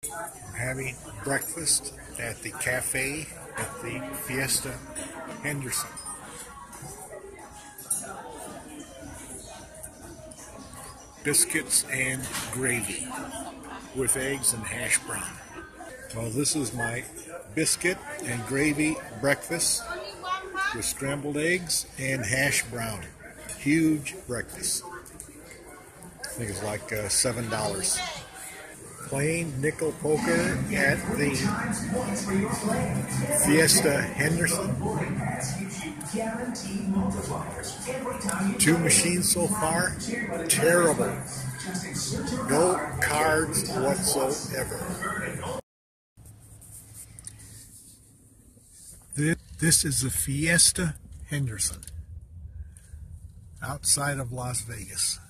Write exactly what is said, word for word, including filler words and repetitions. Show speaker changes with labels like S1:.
S1: I'm having breakfast at the cafe at the Fiesta Henderson. Biscuits and gravy with eggs and hash brown. Well, this is my biscuit and gravy breakfast with scrambled eggs and hash brown. Huge breakfast. I think it's like uh, seven dollars. Playing nickel poker at the Fiesta Henderson. Two machines so far, terrible. No cards whatsoever. This is the Fiesta Henderson outside of Las Vegas.